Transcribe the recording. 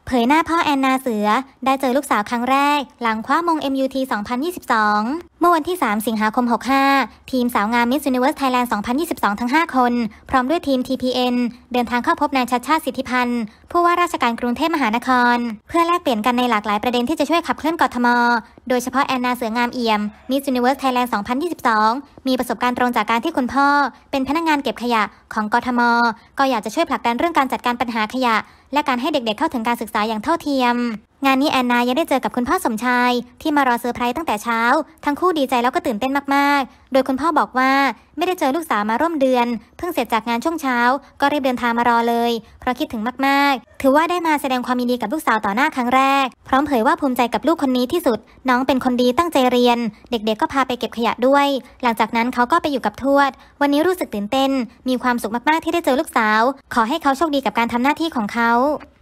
เผยหน้าพ่อแอนนาเสือได้เจอลูกสาวครั้งแรกหลังคว้ามง MUT 2022 เมื่อวันที่ 3 สิงหาคม 65 ทีมสาวงาม Miss Universe Thailand 2022 ทั้ง 5 คน พร้อมด้วยทีม TPN เดินทางเข้าพบนายชัชชาติ สิทธิพันธ์ผู้ว่าราชการกรุงเทพมหานครเพื่อแลกเปลี่ยนกันในหลากหลายประเด็นที่จะช่วยขับเคลื่อนกทม.โดยเฉพาะแอนนาเสืองามเอี่ยม Miss Universe Thailand 2022 มีประสบการณ์ตรงจากการที่คุณพ่อเป็นพนักงานเก็บขยะของกทม.ก็อยากจะช่วยผลักดันเรื่องการจัดการปัญหาขยะและการให้เด็กๆเข้าถึงการศึกษาอย่างเท่าเทียมงานนี้แอนนายังได้เจอกับคุณพ่อสมชายที่มารอเซอร์ไพรส์ตั้งแต่เช้าทั้งคู่ดีใจแล้วก็ตื่นเต้นมากๆโดยคุณพ่อบอกว่าไม่ได้เจอลูกสาวมาร่วมเดือนเพิ่งเสร็จจากงานช่วงเช้าก็รีบเดินทางมารอเลยเพราะคิดถึงมากๆถือว่าได้มาแสดงความยินดีกับลูกสาวต่อหน้าครั้งแรกพร้อมเผยว่าภูมิใจกับลูกคนนี้ที่สุดน้องเป็นคนดีตั้งใจเรียนเด็กๆก็พาไปเก็บขยะด้วยหลังจากนั้นเขาก็ไปอยู่กับทวดวันนี้รู้สึกตื่นเต้นมีความสุขมากๆที่ได้เจอลูกสาวขอให้เขาโชคดีกับการทำหน้าที่ของเขา